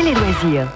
Sport et loisirs.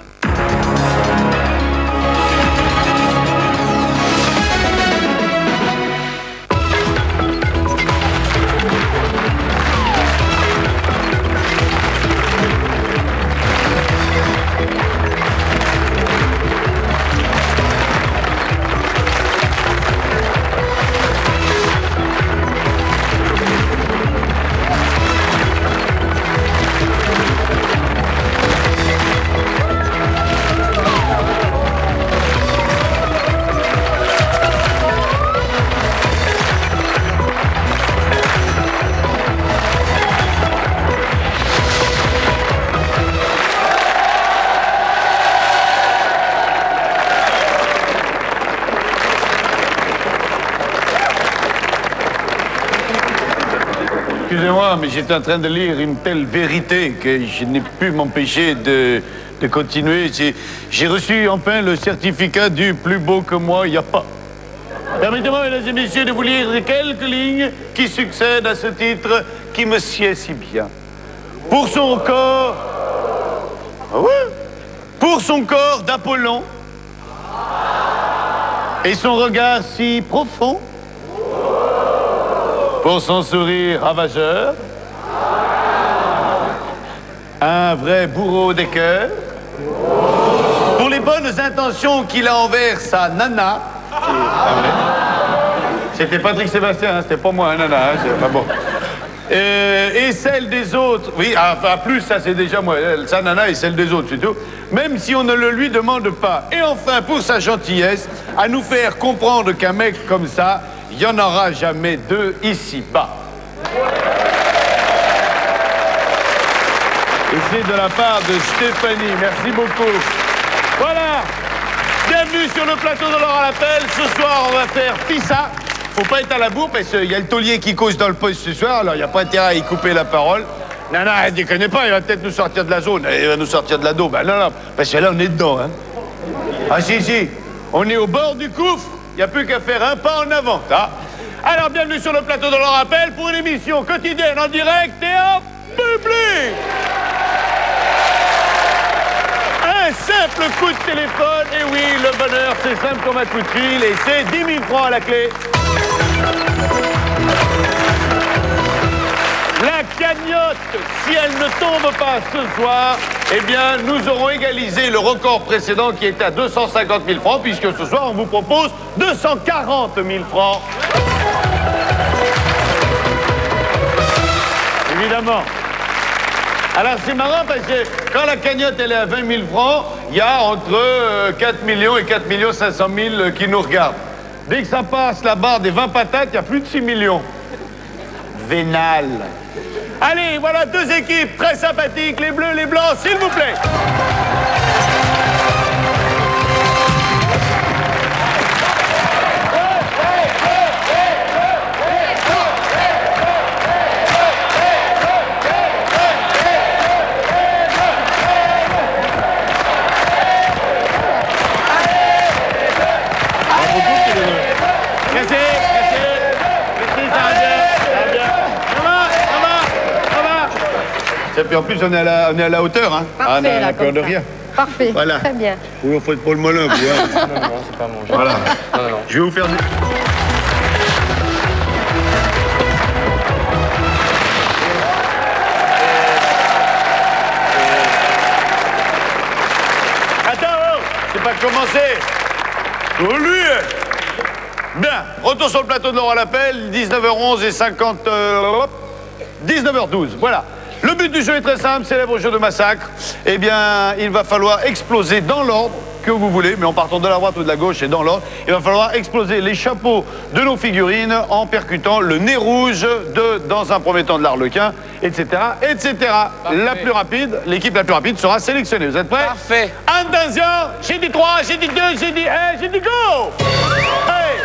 Excusez-moi, mais j'étais en train de lire une telle vérité que je n'ai pu m'empêcher de continuer. J'ai reçu enfin le certificat du plus beau que moi, il n'y a pas. Permettez-moi, mesdames et messieurs, de vous lire quelques lignes qui succèdent à ce titre qui me sied si bien. Pour son corps... Ah ouais? Pour son corps d'Apollon et son regard si profond, pour son sourire ravageur, un vrai bourreau des cœurs, pour les bonnes intentions qu'il a envers sa nana. C'était Patrick Sébastien, hein, c'était pas moi, nana, hein, c'est pas bon. Et celle des autres, oui, enfin plus, ça c'est déjà moi, sa nana et celle des autres, c'est tout. Même si on ne le lui demande pas. Et enfin, pour sa gentillesse, à nous faire comprendre qu'un mec comme ça, il n'y en aura jamais deux ici-bas. Et c'est de la part de Stéphanie. Merci beaucoup. Voilà. Bienvenue sur le plateau de Laure à l'appel. Ce soir, on va faire Fissa. Faut pas être à la bourre parce qu'il y a le taulier qui cause dans le poste ce soir. Alors, il n'y a pas intérêt à y couper la parole. Non, non, elle ne déconne pas. Il va peut-être nous sortir de la zone. Il va nous sortir de la dos. Ben non, non. Parce que là, on est dedans. Hein. Ah, si, si. On est au bord du gouffre. Il n'y a plus qu'à faire un pas en avant, hein. Alors, bienvenue sur le plateau de Laure Appel pour une émission quotidienne en direct et en public. Un simple coup de téléphone, et oui, le bonheur, c'est simple comme un coup de fil, et c'est 10 000 francs à la clé. La cagnotte, si elle ne tombe pas ce soir, eh bien, nous aurons égalisé le record précédent qui était à 250 000 francs, puisque ce soir, on vous propose 240 000 francs. Évidemment. Alors, c'est marrant parce que quand la cagnotte, elle est à 20 000 francs, il y a entre 4 millions et 4 500 000 qui nous regardent. Dès que ça passe la barre des 20 patates, il y a plus de 6 millions. Vénal. Allez, voilà deux équipes très sympathiques, les bleus, les blancs, s'il vous plaît. Et puis en plus, on est à la hauteur, hein. Parfait, on n'a peur de rien. Parfait, voilà. Très bien. Oui, on fait pas le malin, vous, hein. Non, non, c'est pas mon genre. Voilà. Non, non, non. Je vais vous faire du... Attends, c'est pas commencé. Oh, lui. Bien, retour sur le plateau de Laure à l'appel, 19h11 et 50... 19h12, voilà. Le but du jeu est très simple, célèbre jeu de massacre. Eh bien, il va falloir exploser dans l'ordre que vous voulez, mais en partant de la droite ou de la gauche et dans l'ordre. Il va falloir exploser les chapeaux de nos figurines en percutant le nez rouge de, dans un premier temps, de l'arlequin, etc., etc. La plus rapide, l'équipe la plus rapide sera sélectionnée. Vous êtes prêts? Parfait. Attention, j'ai dit 3, j'ai dit 2, j'ai dit 1, j'ai dit go! Hey!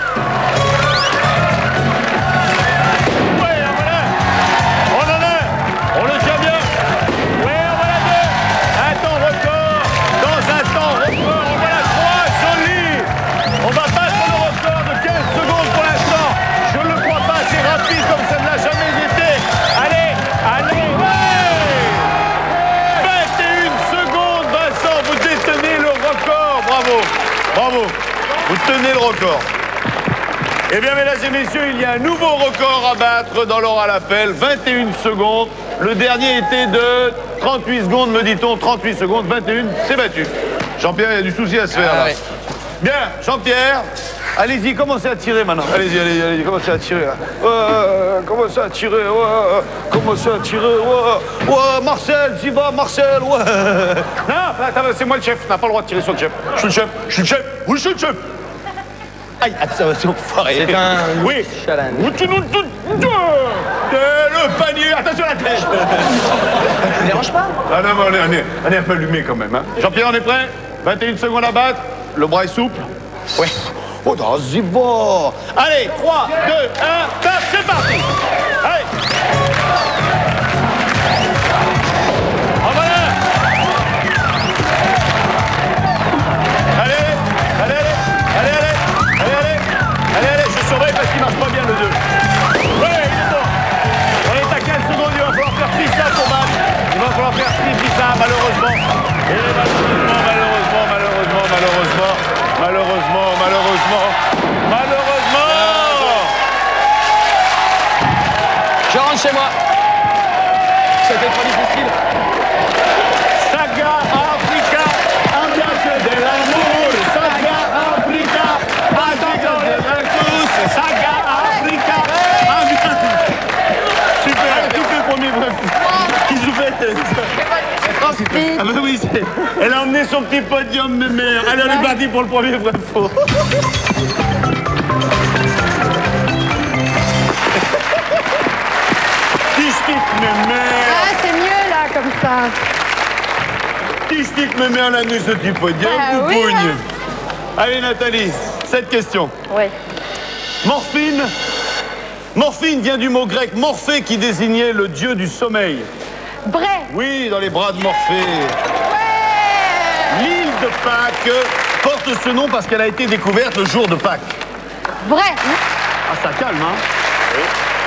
record. Eh bien, mesdames et messieurs, il y a un nouveau record à battre dans l'or à l'appel, 21 secondes. Le dernier était de 38 secondes, me dit-on, 38 secondes, 21, c'est battu. Jean-Pierre, il y a du souci à se faire, là. Ouais. Bien, Jean-Pierre, allez-y, commencez à tirer maintenant. Allez-y, commencez à tirer, là. Commencez à tirer, commencez à tirer, Marcel, j'y va, Marcel, Non, attends, c'est moi le chef, n'a pas le droit de tirer sur le chef. Je suis le chef, oui, je suis le chef. Aïe, ça va se foirer. C'est un oui. challenge. Le panier, attention à la tête. Ça ne dérange pas? Ah non, mais on est un peu allumé quand même. Hein. Jean-Pierre, on est prêt? 21 secondes à battre. Le bras est souple. Oui. Oh, vas-y, va. Allez, 3, 2, 1, top, c'est parti. Allez. En voilà. Allez, je surveille parce qu'il marche pas bien le 2. Ouais, il est bon. On est à 15 secondes, il va falloir faire pissa pour battre. Il va falloir faire pissa, malheureusement. Et malheureusement. Je rentre chez moi. C'était trop difficile. Saga Africa, ambiance de l'amour. Saga Africa, ambiance de la course. Saga Africa, ambiance. Super, qui fait le premier bref? Qui se fait? Ah ben oui, elle a emmené son petit podium de mère. Elle est partie pour le premier vrai faux. Ah, c'est mieux là, comme ça. Qui me met à la nuit ce petit podium, Oui, poupougne. hein. Allez Nathalie, cette question. Oui. Morphine. Morphine vient du mot grec morphée qui désignait le dieu du sommeil. Vrai. Oui, dans les bras de Morphée. L'île de Pâques porte ce nom parce qu'elle a été découverte le jour de Pâques. Vrai. Ah, ça calme, hein? Oui.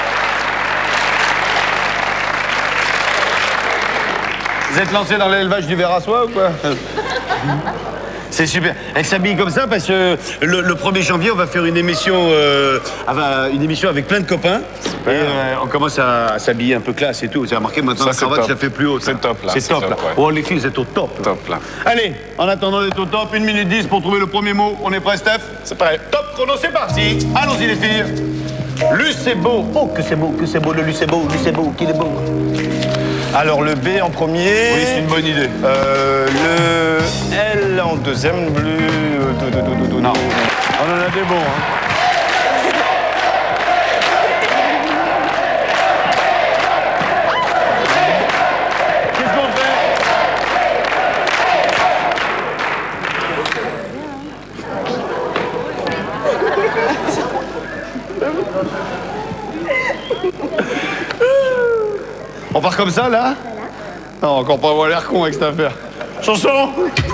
Vous êtes lancé dans l'élevage du ver à soie ou quoi? C'est super. Elle s'habille comme ça parce que le 1er janvier, on va faire une émission, avec plein de copains. Super. Et on commence à s'habiller un peu classe et tout. Vous avez remarqué, maintenant, la cravate, je la fais plus haute. C'est top, là. C'est top, là. Ouais. Oh, les filles, vous êtes au top. Top, là. Allez, en attendant d'être au top, 1 minute 10 pour trouver le premier mot. On est prêt, Steph? C'est prêt. Top chrono, c'est parti. Allons-y, les filles. Lucebo. Oh, que c'est beau, le Lucebo, qu'il est beau. Alors, le B en premier. Oui, c'est une bonne idée. Le L en deuxième. Non. On en a des bons, hein. Qu'est-ce qu'on fait? On part comme ça, là? Non, encore pas avoir l'air con avec cette affaire. Chanson!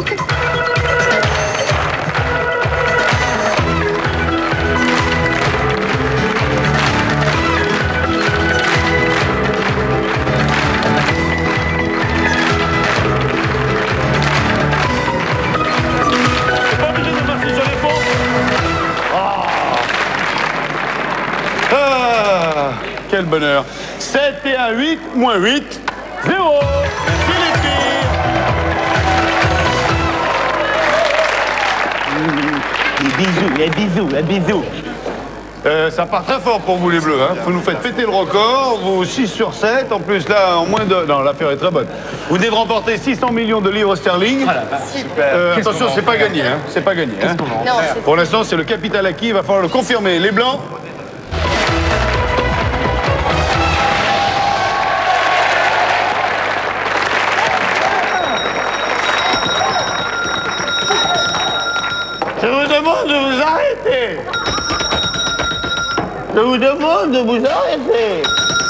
C'est pas obligé de passer sur les ponts. Ah, quel bonheur. 7 et 1, 8, moins 8, 0. Merci les filles. Un bisou. Ça part très fort pour vous les bleus. Hein. Vous nous faites péter le record. Vous 6 sur 7. En plus, là, en moins de... Non, l'affaire est très bonne. Vous devez remporter 600 millions de livres sterling. Super. Attention, c'est pas gagné. Hein. C'est pas gagné. Hein. Non, Pour l'instant, c'est le capital acquis. Il va falloir le confirmer. Les blancs. Je vous demande de vous arrêter. Je vous demande de vous arrêter.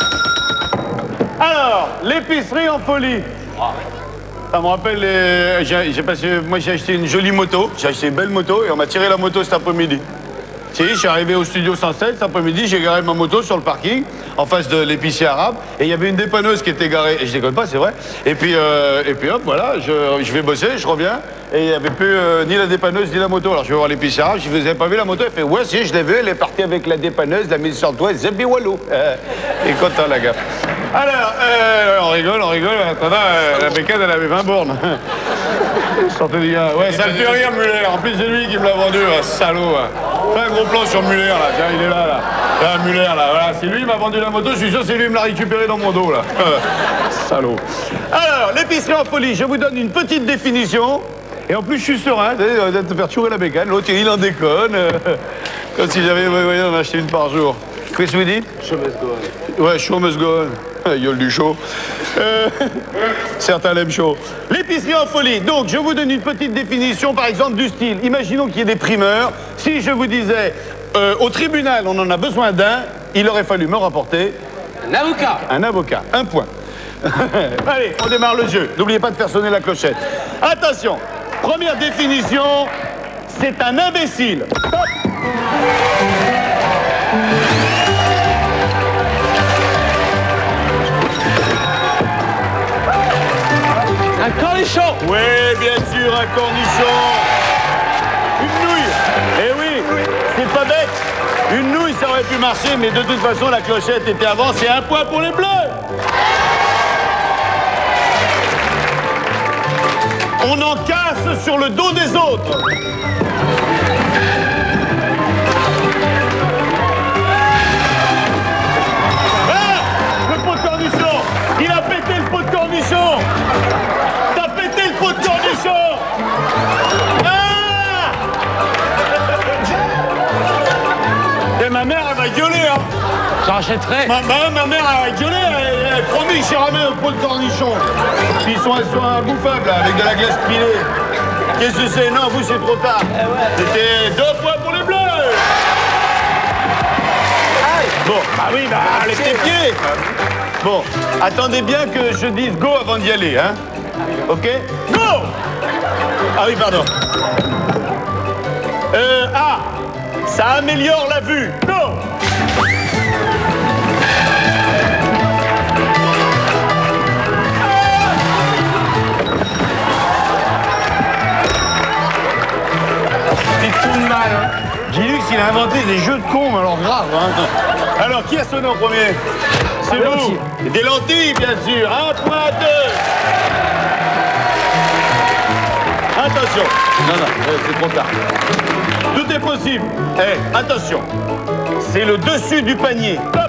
Alors, l'épicerie en folie. Ça me rappelle moi j'ai acheté une jolie moto. J'ai acheté une belle moto et on m'a tiré la moto cet après-midi. Si, je suis arrivé au studio 107 cet après-midi, j'ai garé ma moto sur le parking, en face de l'épicier arabe, et il y avait une dépanneuse qui était garée, et je déconne pas, c'est vrai. Et puis hop, voilà, je vais bosser, je reviens, et il n'y avait plus ni la dépanneuse ni la moto. Alors je vais voir l'épicier arabe, je lui dis, vous avez pas vu la moto? Elle fait, ouais, si, je l'ai vue, elle est partie avec la dépanneuse, la mise sur le toit, Zebi Walou. Et content, la gaffe. Alors, on rigole, en attendant, la bécane, elle avait 20 bornes. Sortez du gars. Ouais, ça le fait rire, Muller. En plus, c'est lui qui me l'a vendu, salaud. Fais un gros plan sur Muller, là. Tiens, il est là, là. Là, Muller, là. Voilà, c'est lui qui m'a vendu la moto. Je suis sûr que c'est lui qui me l'a récupéré dans mon dos, là. Salaud. Alors, l'épicerie en folie, je vous donne une petite définition. Et en plus, je suis serein. Vous allez te faire chourer la bécane. L'autre, il en déconne. Comme si j'avais en acheté une par jour. Qu'est-ce que vous dites? Show must go on. Ouais, show must go on. Gueule du show. Certains l'aiment chaud. L'épicerie en folie. Donc, je vous donne une petite définition, par exemple, du style. Imaginons qu'il y ait des primeurs. Si je vous disais, au tribunal, on en a besoin d'un, il aurait fallu me rapporter... Un avocat. Un avocat. Un point. Allez, on démarre le jeu. N'oubliez pas de faire sonner la clochette. Attention. Première définition, c'est un imbécile. Stop. Un cornichon. Oui, bien sûr, un cornichon. Une nouille. Eh oui, c'est pas bête. Une nouille, ça aurait pu marcher, mais de toute façon, la clochette était avant. C'est un point pour les Bleus. On en casse sur le dos des autres. Ah, le pot de cornichon. Il a pété le pot de cornichon. T'as pété le pot de cornichon. Ah. Et ma mère, elle va gueuler, hein. J'en achèterai. Ma mère a gueulé, elle a promis que j'ai ramené un pot de cornichon. Puis ils sont imbouffables, là, avec de la glace pilée. Qu'est-ce que c'est? Non, vous, c'est trop tard. C'était 2 points pour les Bleus. Bon, bah oui, bah, les pieds. Bon, attendez bien que je dise go avant d'y aller, hein. OK? Go! Ah oui, pardon. Ah, ça améliore la vue. Go! Gilux, il a inventé des jeux de cons, alors grave, hein. Alors, qui a sonné en premier? C'est vous. Des lentilles, bien sûr. 1 point à 2. Attention. Non, c'est trop tard. Tout est possible. Eh, attention. C'est le dessus du panier. Hop.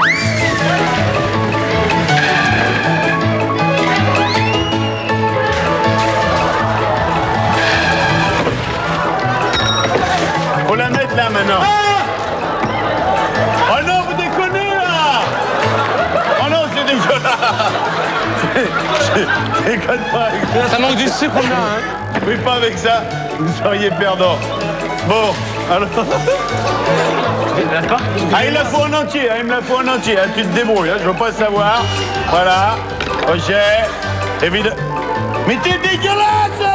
Faut la mettre là maintenant. Ah! Oh non, vous déconnez là! Oh non, c'est dégueulasse! Je déconne pas avec ça. Ça manque du sucre, là, hein. Oui, pas avec ça. Vous seriez perdant. Bon, alors. Ah, il la faut en entier, hein, il me la faut en entier. Hein, tu te débrouilles, hein, je veux pas savoir. Voilà. Ok. Évidemment. Mais t'es dégueulasse!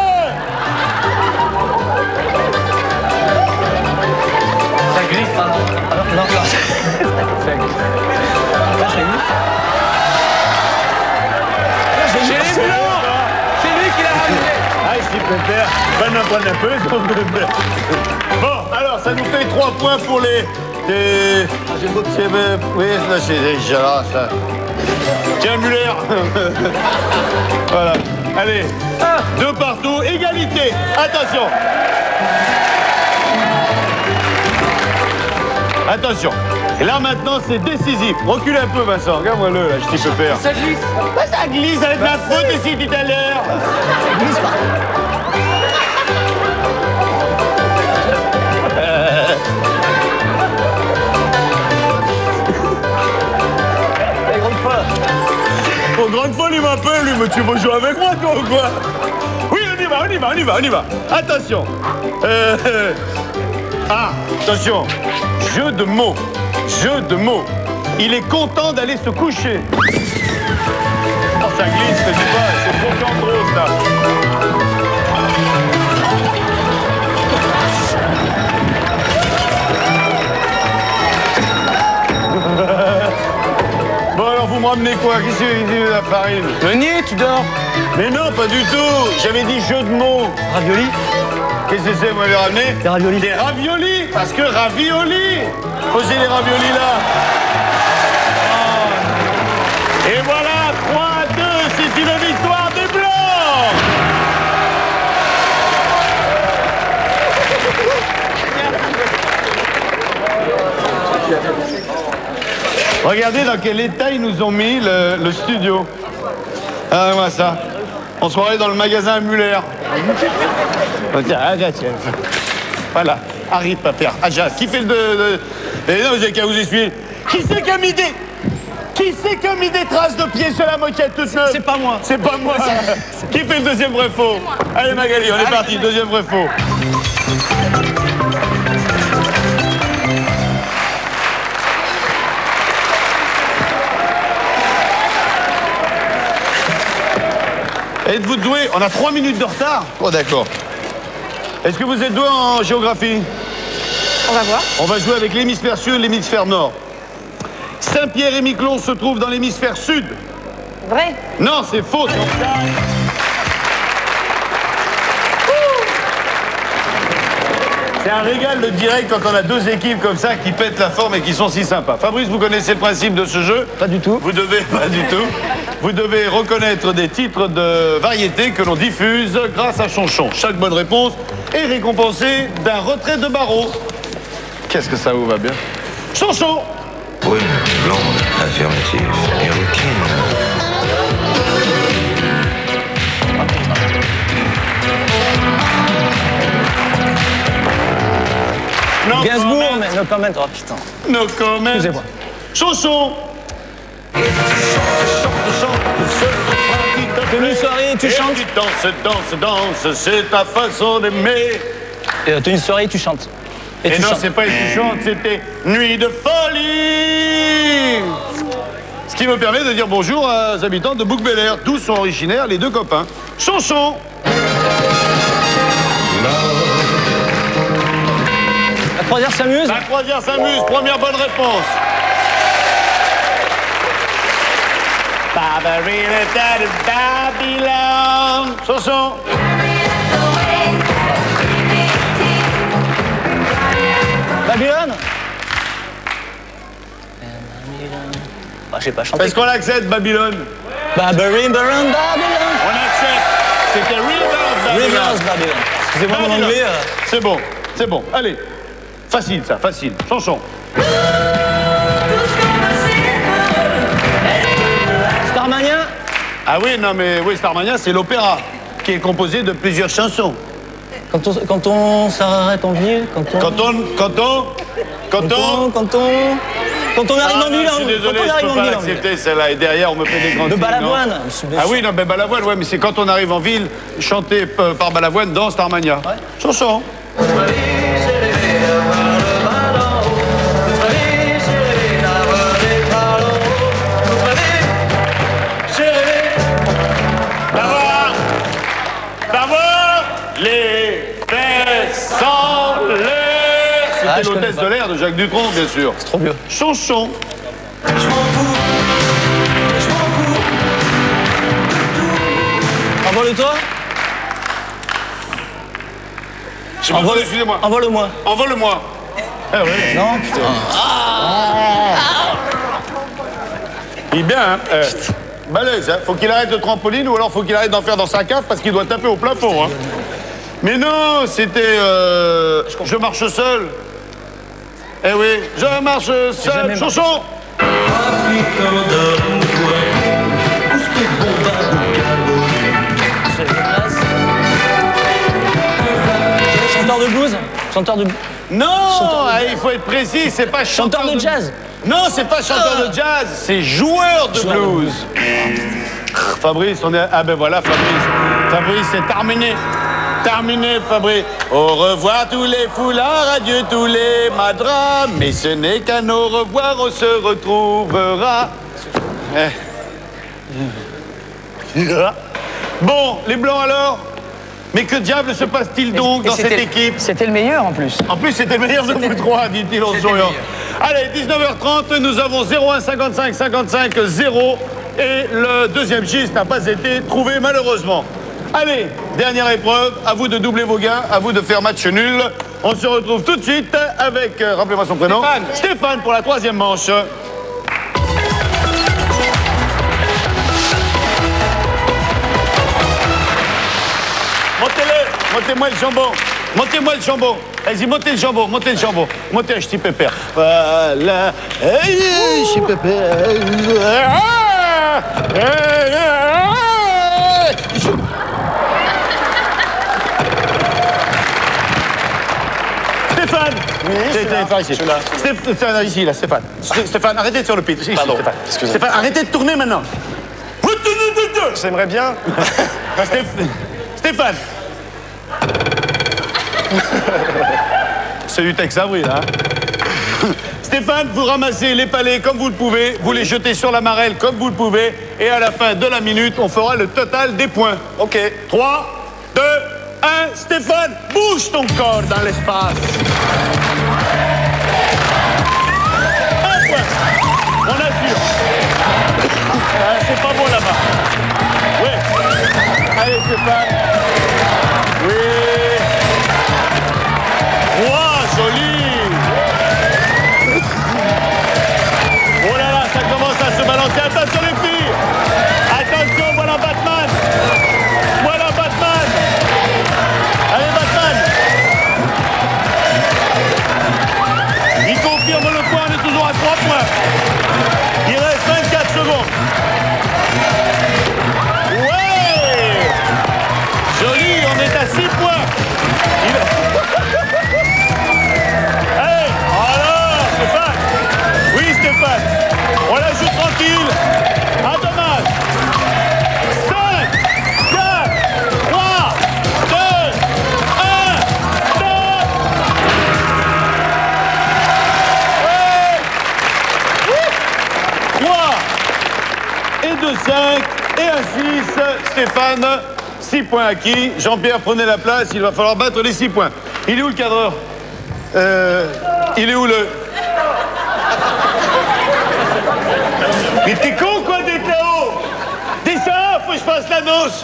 Ça glisse, hein. Alors, non, non. Ça glisse. J'ai les blancs. C'est lui qui l'a ramené. Ah, s'il peut faire. Ben, en prendre un peu, s'il peut faire. Bon, alors, ça nous fait 3 points pour les... Oui, c'est dégueulasse, ça. Tiens, Muller. Voilà. Allez, 2 partout, égalité. Attention. Attention. Et là, maintenant, c'est décisif. Recule un peu, Vincent. Regarde-moi-le, là, je t'y peux faire. Ça glisse. Bah, ça glisse avec ma faute ici tout à l'heure. Ça glisse pas. Bon, grande folle, il m'appelle, lui, mais tu veux jouer avec moi, toi, ou quoi? Oui, on y va. Attention. Ah, attention. Jeu de mots. Il est content d'aller se coucher. Oh, ça glisse, je dis pas, c'est trop candrose, là. ramener quoi? Qu'est-ce que c'est de la farine? Meunier, tu dors. Mais non, pas du tout. J'avais dit jeu de mots. Ravioli. Qu'est-ce que c'est, vous m'avez ramené? Des raviolis. Des raviolis. Parce que ravioli. Posez les raviolis là. Oh. Et voilà, 3-2, c'est une victoire des Blancs. Regardez dans quel état ils nous ont mis le studio. Ah, voilà ça. On se croirait dans le magasin à Muller. Voilà, arrive, papa. Aja, qui fait le... Et non, vous avez qu'à vous essuyer. Qui c'est qui a mis des... Qui c'est qui a mis des traces de pieds sur la moquette toute neuve? C'est pas moi. C'est pas moi. Qui fait le deuxième vrai faux? Allez, Magali, on est parti. Deuxième vrai faux. Êtes-vous doué? On a 3 minutes de retard. Oh, d'accord. Est-ce que vous êtes doué en géographie? On va voir. On va jouer avec l'hémisphère sud et l'hémisphère nord. Saint-Pierre-et-Miquelon se trouve dans l'hémisphère sud. Vrai. Non, c'est faux. C'est un régal de direct quand on a deux équipes comme ça qui pètent la forme et qui sont si sympas. Fabrice, vous connaissez le principe de ce jeu? Pas du tout. Vous devez, pas du tout. Vous devez reconnaître des titres de variété que l'on diffuse grâce à Chonchon. Chaque bonne réponse est récompensée d'un retrait de barreau. Qu'est-ce que ça vous va bien? Chonchon! Brune, blonde, affirmative et routine. No Gainsbourg, comment. mais no comment. Oh putain. No comment. Excusez-moi. Chanson. Tenue soirée, tu chantes. Tu danses, c'est ta façon d'aimer. Tenue soirée, tu chantes. Et tu non, chantes. c'est pas et tu chantes, c'était Nuit de folie. Ce qui me permet de dire bonjour aux habitants de Bouc-Bel-Air, d'où sont originaires les deux copains. Chanson. La croisière s'amuse. La croisière s'amuse, première bonne réponse. Babylone. Chanson. Babylone. Ah, je sais pas chanter. Est-ce qu'on accepte Babylone? Babylone, Babylone. On accepte. C'était Rivers Babylone. Rivers Babylone. Excusez-moi mon Babylone. anglais. C'est bon, c'est bon. Allez. Facile ça, facile. Chanson. Starmania. Ah oui, non mais oui, Starmania, c'est l'opéra qui est composé de plusieurs chansons. Quand on s'arrête en ville, quand on Quand on arrive en ville, je suis désolé, je peux pas l'accepter celle-là. Et derrière, on me fait des grands De signes, Balavoine. non. Ah oui, non, mais Balavoine, ouais, mais c'est quand on arrive en ville, chanté par Balavoine dans Starmania. Ouais. Chanson. D'avoir les fesses en l'air. C'était Ah, je l'hôtesse connais de l'air de Jacques Dutronc, bien sûr. C'est trop vieux. Chanson. Envole-toi. Excusez-moi. Envole-moi. Envole-moi. Ah oui. Non, putain. Il est bien, hein. Balèze, hein. Faut qu'il arrête de trampoline ou alors faut qu'il arrête d'en faire dans sa cave parce qu'il doit taper au plafond, hein. Mais non, c'était... Je marche seul. Eh oui, je marche seul. jamais Chanson. Chanteur de blues. Chanteur de... Non, il faut être précis, c'est pas Chanteur de jazz. Non, c'est pas chanteur de jazz, c'est joueur de blues. Fabrice, on est... Ah ben voilà, Fabrice. Fabrice, c'est terminé. Terminé, Fabrice. Au revoir tous les foulards, adieu tous les madras. Mais ce n'est qu'à nos revoir, on se retrouvera. Bon, les Blancs alors? Mais que diable se passe-t-il donc dans cette équipe? C'était le meilleur en plus. En plus, c'était le meilleur de vous trois, dit-il en souriant. Allez, 19h30, nous avons 01 55 55 0 et le deuxième giste n'a pas été trouvé malheureusement. Allez, dernière épreuve, à vous de doubler vos gains, à vous de faire match nul. On se retrouve tout de suite avec, rappelez-moi son prénom, Stéphane pour la troisième manche. Montez-le, montez-moi le jambon. Montez-moi le jambon. Allez-y, montez le jambon, montez le jambon. Montez un ch'ti pépère. Voilà. Hey, ch'ti pépère. Stéphane. Oui, Stéphane, ici. Stéphane, ici, là, Stéphane. Stéphane, arrêtez de faire le pit. Ici, Pardon, Stéphane. excusez-moi. Stéphane, arrêtez de tourner maintenant. J'aimerais bien. Stéphane. C'est du Tex Avril, hein. Stéphane, vous ramassez les palets comme vous le pouvez, vous les jetez sur la marelle comme vous le pouvez, et à la fin de la minute, on fera le total des points. Ok. 3, 2, 1, Stéphane, bouge ton corps dans l'espace. Un point. On assure. Ah, c'est pas bon là-bas. Oui. Allez, Stéphane. Oui. Wow, joli. Oh là là, ça commence à se balancer. Attention les filles. Attention, voilà Batman. Voilà Batman. Allez, Batman. Il confirme le point, on est toujours à 3 points. Il reste 24 secondes. Ouais. Joli, on est à 6 points. Hey, alors, Stéphane. Oui, Stéphane. On la joue tranquille. À dommage. 5, 4, 3, 2, 1, stop. Ouais. 3 et 2, 5 et un 6. Stéphane, 6 points acquis. Jean-Pierre, prenez la place. Il va falloir battre les 6 points. Il est où le cadreur? Il est où le... Mais t'es con quoi d'être là-haut? Descends, faut que je fasse l'annonce.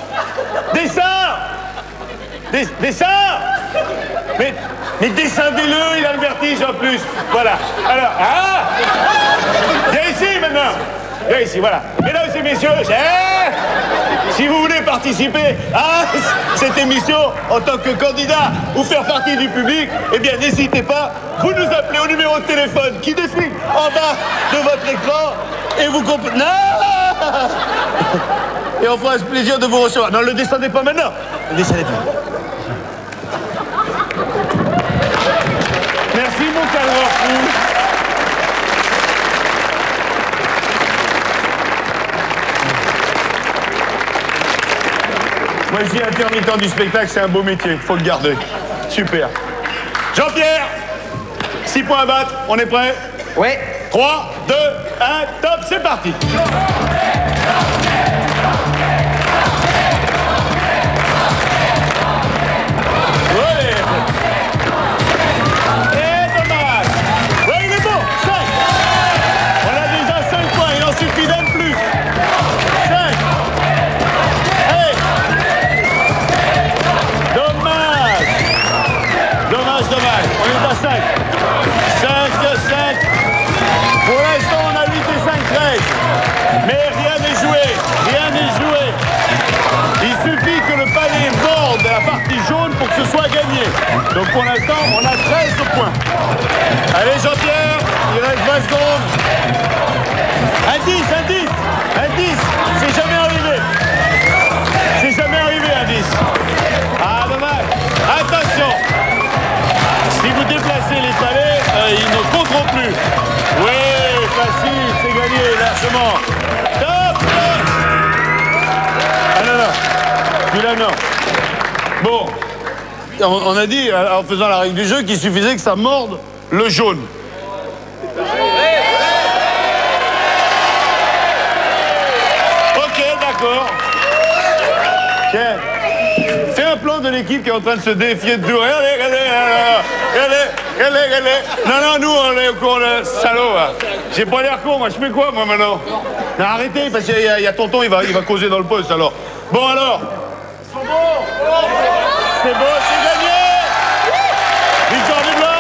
Descends. Descends. Mais descendez-le, il a le vertige en plus. Voilà. Alors, viens ici maintenant. Viens ici, voilà. Mesdames et messieurs, si vous voulez participer à cette émission en tant que candidat ou faire partie du public, eh bien n'hésitez pas, vous nous appelez au numéro de téléphone qui défile en bas de votre écran et vous comprenez. Non. Et on fera ce plaisir de vous recevoir. Non, le descendez pas maintenant. Le descendez pas. Merci mon calveur fou. Moi, je dis intermittent du spectacle, c'est un beau métier. Faut le garder. Super. Jean-Pierre, 6 points à battre. On est prêt? Oui. 3, 2, 1, top, c'est parti. Ouais. Et dommage. Ouais, il est bon. 5. On a déjà 5 points. Il en suffit d'un de plus. 5. Hey. Dommage. Dommage. On est à 5. 5. Pour l'instant, on a 8 et 5, 13. Mais rien n'est joué. Il suffit que le panier borde la partie jaune pour que ce soit gagné. Donc pour l'instant, on a 13 points. Allez Jean-Pierre, il reste 20 secondes. Un 10. C'est jamais arrivé un 10. Ah, dommage. Attention. Si vous déplacez les palets, ils ne compteront plus. Oui, facile, c'est gagné, largement. Top. Ah non. Celui-là, non. Bon, on a dit, en faisant la règle du jeu, qu'il suffisait que ça morde le jaune. Ok, d'accord. Tiens, fais un plan de l'équipe qui est en train de se défier de tout. Regardez. Non, nous, on est au cours de salaud. Hein. J'ai pas l'air con, moi. Je fais quoi, moi, maintenant? Non, arrêtez, parce qu'il y a tonton, il va causer dans le poste, alors. Bon, alors. C'est bon, c'est gagné. Victoire du Blanc.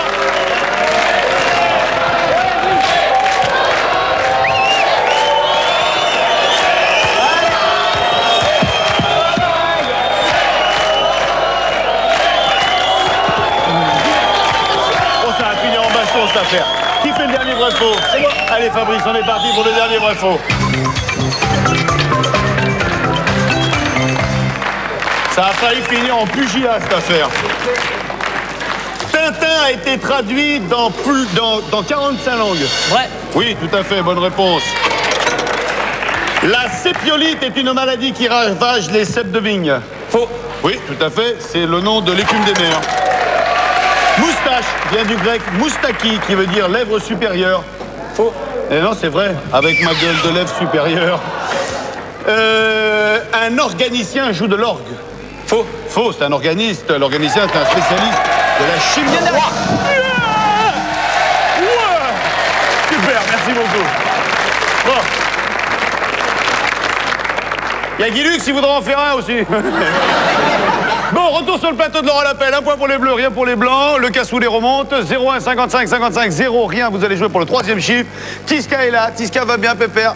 Cette affaire. Qui fait le dernier vrai faux? C'est moi. Allez Fabrice, on est parti pour le dernier vrai faux. Ça a failli finir en pugilat cette affaire. Tintin a été traduit dans 45 langues. Vrai. Oui, tout à fait, bonne réponse. La sépiolite est une maladie qui ravage les ceps de vigne. Faux. Oui, tout à fait, c'est le nom de l'écume des mers. Moustache vient du grec moustaki, qui veut dire lèvre supérieure. Faux. Et non, c'est vrai, avec ma gueule de lèvre supérieure. Un organicien joue de l'orgue. Faux. Faux, c'est un organiste. L'organicien, c'est un spécialiste de la chimie. Super, merci beaucoup. Bon. Il y a Guy Lux, il voudra en faire un aussi. Bon, retour sur le plateau de Laurent Lapelle. Un point pour les bleus, rien pour les blancs. Le cassou les remonte. 0-1, 55, 55, 0, rien. Vous allez jouer pour le troisième chiffre. Tiska est là. Tiska va bien, pépère.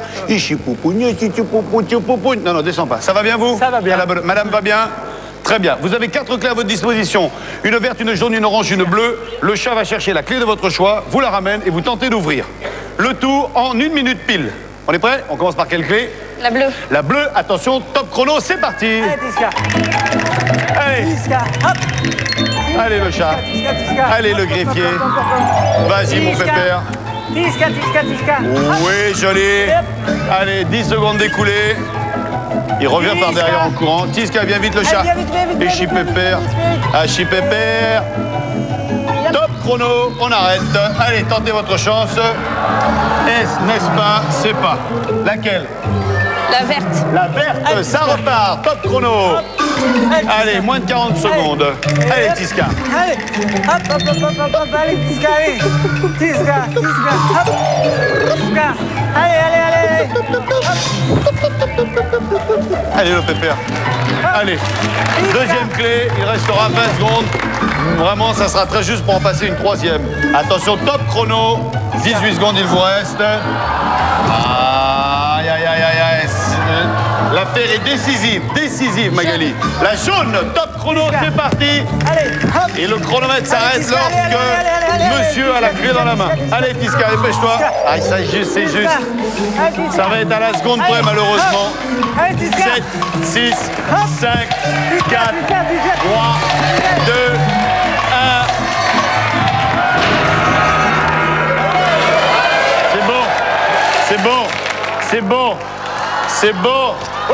Non, non, descends pas. Ça va bien, vous? Ça va bien. Madame va bien? Très bien. Vous avez 4 clés à votre disposition. Une verte, une jaune, une orange, une bleue. Le chat va chercher la clé de votre choix, vous la ramène et vous tentez d'ouvrir. Le tout en 1 minute pile. On est prêt? On commence par quelle clé? La bleue. La bleue, attention, top chrono, c'est parti. Allez, Tiska. Allez. Tiska, hop. Allez le chat. Tiska. Allez le greffier. Vas-y mon pépère. Tiska. Oui, joli. Allez, 10 secondes découlées. Il revient par derrière en courant. Tiska, viens vite le chat. Et Chipépère. Ah, Chipépère. Top chrono, on arrête. Allez, tentez votre chance. N'est-ce pas? C'est pas. Laquelle? La verte. La verte, ça repart. Top chrono. Allez, moins de 40 secondes. Allez, Tiska. Allez, hop, allez, Tiska, allez. Tiska, hop. Tiska, allez. Allez, le pépère. Allez. Deuxième clé, il restera 20 secondes. Vraiment, ça sera très juste pour en passer une troisième. Attention, top chrono. 18 secondes, il vous reste. Aïe. L'affaire est décisive, Magali. La jaune, top chrono, c'est parti. Allez, hop. Et le chronomètre s'arrête Tiska, lorsque monsieur a la clé dans la main. Allez, Tiska, dépêche-toi. Ah, c'est juste. Ça va être à la seconde près, malheureusement. Allez, Tiska. 7, 6, 5, 4, 3, 2, 1. C'est bon. Ouais!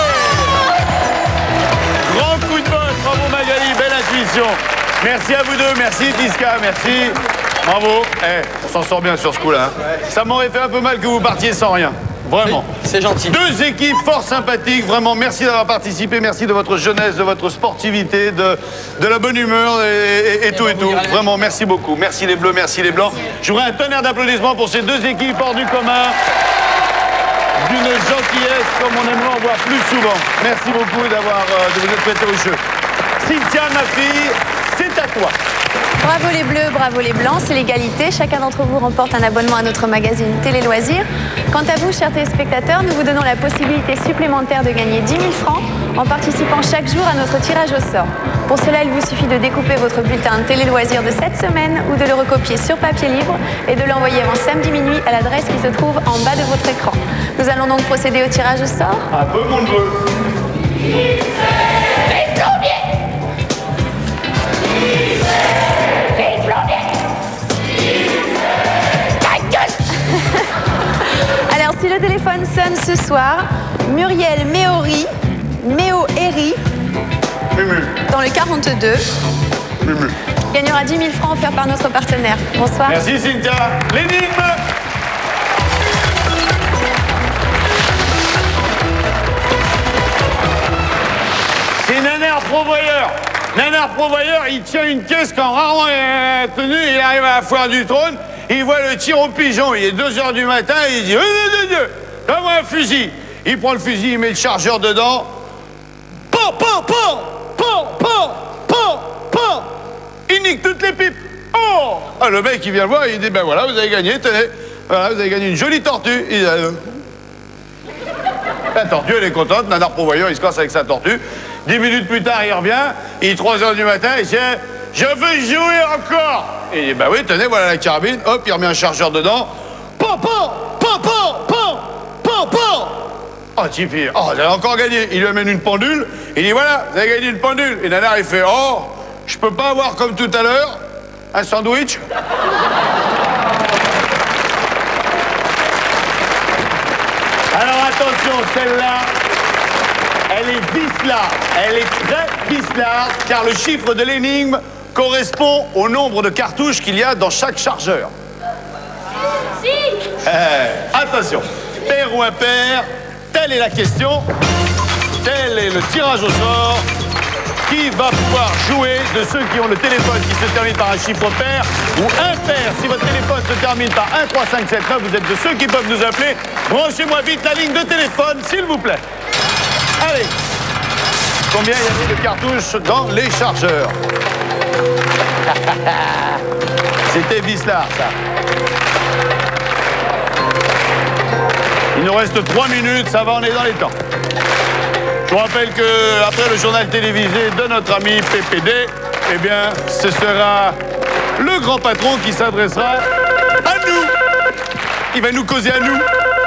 Grand coup de bosse, bravo Magali, belle intuition. Merci à vous deux, merci Tiska, merci. Bravo. On s'en sort bien sur ce coup-là. Hein. Ça m'aurait fait un peu mal que vous partiez sans rien. Vraiment. C'est gentil. 2 équipes fort sympathiques, vraiment merci d'avoir participé, merci de votre jeunesse, de votre sportivité, de la bonne humeur et tout. Vraiment, merci beaucoup. Merci les bleus, merci les blancs. Je voudrais un tonnerre d'applaudissements pour ces 2 équipes hors du commun. D'une gentillesse comme on aimerait en voir plus souvent. Merci beaucoup de vous être prêté au jeu. Cynthia, ma fille, c'est à toi. Bravo les bleus, bravo les blancs, c'est l'égalité. Chacun d'entre vous remporte un abonnement à notre magazine Télé Loisirs. Quant à vous, chers téléspectateurs, nous vous donnons la possibilité supplémentaire de gagner 10 000 francs en participant chaque jour à notre tirage au sort. Pour cela, il vous suffit de découper votre bulletin de Télé Loisirs de cette semaine ou de le recopier sur papier libre et de l'envoyer avant samedi minuit à l'adresse qui se trouve en bas de votre écran. Nous allons donc procéder au tirage au sort. Un peu mon neveu. Alors, si le téléphone sonne ce soir, Muriel Méori, dans le 42, gagnera 10 000 francs offerts par notre partenaire. Bonsoir. Merci Cynthia. L'énigme. C'est Naner Provoyeur. Nanar Provoyeur, il tient une caisse quand rarement il est tenu, il arrive à la foire du trône, il voit le tir au pigeon, il est 2 h du matin, il dit « comme un fusil ». Il prend le fusil, il met le chargeur dedans. Pan, pan, pan, pan, pan, pan, pan. Il nique toutes les pipes. Oh! Ah, le mec, il vient le voir, il dit, ben voilà, vous avez gagné, tenez. Voilà, vous avez gagné une jolie tortue. Il dit, la tortue, elle est contente. Nanar Provoyeur, il se casse avec sa tortue. 10 minutes plus tard, il revient. Il est 3 h du matin, il dit, je veux jouer encore. Et il dit, ben oui, tenez, voilà la carabine. Hop, il remet un chargeur dedans. Pan, pan, pan, pan, pan, pan, pan. Oh, Tipeee, oh, vous avez encore gagné. Il lui amène une pendule. Il dit, voilà, vous avez gagné une pendule. Et Nanar, il fait, oh, je peux pas avoir comme tout à l'heure un sandwich. Alors attention, celle-là, elle est bizarre. Elle est très bizarre, car le chiffre de l'énigme correspond au nombre de cartouches qu'il y a dans chaque chargeur. Si. Attention, pair ou impair, telle est la question, tel est le tirage au sort. Qui va pouvoir jouer de ceux qui ont le téléphone qui se termine par un chiffre pair ou impair? Si votre téléphone se termine par 1, 3, 5, 7, 9, vous êtes de ceux qui peuvent nous appeler. Branchez-moi vite la ligne de téléphone, s'il vous plaît. Allez. Combien il y avait de cartouches dans les chargeurs? C'était Vislar, ça. Il nous reste 3 minutes, ça va, on est dans les temps. Je vous rappelle qu'après le journal télévisé de notre ami PPD, eh bien, ce sera le grand patron qui s'adressera à nous. Il va nous causer à nous.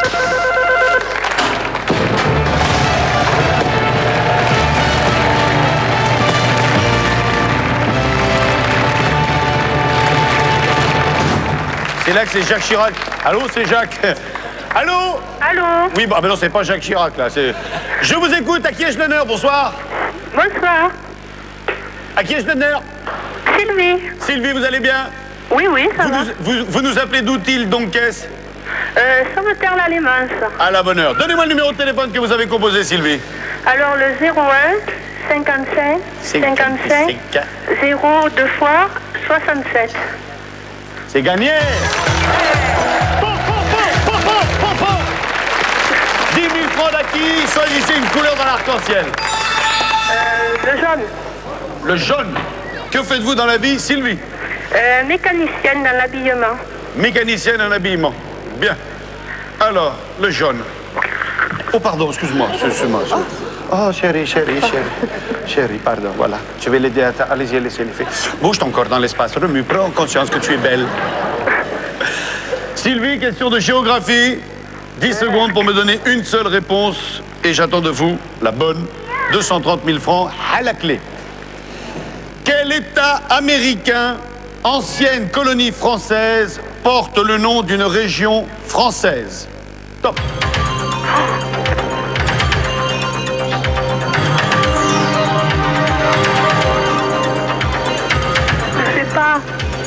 C'est là que c'est Jacques Chirac. Allô, c'est Jacques. Allô? Allô? Oui, bah non, c'est pas Jacques Chirac, là. Je vous écoute. À qui ai-je l'honneur? Bonsoir. Bonsoir. À qui ai-je l'honneur? Sylvie. Sylvie, vous allez bien? Oui, oui, ça va. Vous nous appelez d'où-il, donc, qu'est-ce? Sauveterre-la-Lémence. À la bonne heure. Donnez-moi le numéro de téléphone que vous avez composé, Sylvie. Alors, le 01 55 55 0 2 fois 67. C'est gagné. 10 000 francs d'acquis, choisissez une couleur dans l'arc-en-ciel. Le jaune. Le jaune. Que faites-vous dans la vie, Sylvie? Mécanicienne dans l'habillement. Mécanicienne en habillement. Bien. Alors, le jaune. Oh, pardon, excuse-moi. Oh, chérie. Chérie, pardon, voilà. Je vais l'aider à... Allez-y, laissez-les faire. Bouge ton corps dans l'espace. Remue, prends conscience que tu es belle. Sylvie, question de géographie. 10 secondes pour me donner une seule réponse. Et j'attends de vous la bonne. 230 000 francs à la clé. Quel État américain, ancienne colonie française, porte le nom d'une région française? Top. Je sais pas.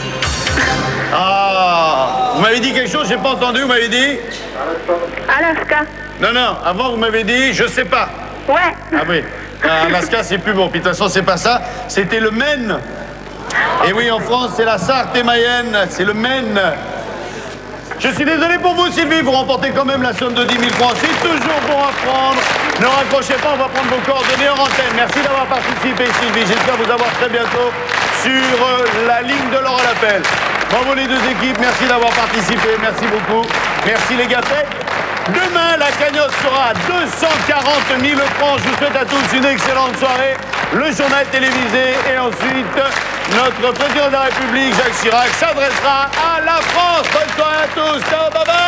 Ah, vous m'avez dit quelque chose, j'ai pas entendu, vous m'avez dit? Alaska. Non, avant vous m'avez dit, je sais pas. Ouais. Ah oui, Alaska c'est plus bon, puis de toute façon c'est pas ça, c'était le Maine. Et oui, en France c'est la Sarthe et Mayenne, c'est le Maine. Je suis désolé pour vous, Sylvie, vous remportez quand même la somme de 10 000 francs. C'est toujours bon à prendre. Ne raccrochez pas, on va prendre vos coordonnées en antenne. Merci d'avoir participé, Sylvie. J'espère vous avoir très bientôt sur la ligne de l'or à l'appel. Bravo les deux équipes, merci d'avoir participé, merci beaucoup. Merci les gars. Demain, la cagnotte sera à 240 000 francs. Je vous souhaite à tous une excellente soirée. Le journal télévisé et ensuite, notre président de la République, Jacques Chirac, s'adressera à la France. Bonne soirée à tous. Ciao, bye bye.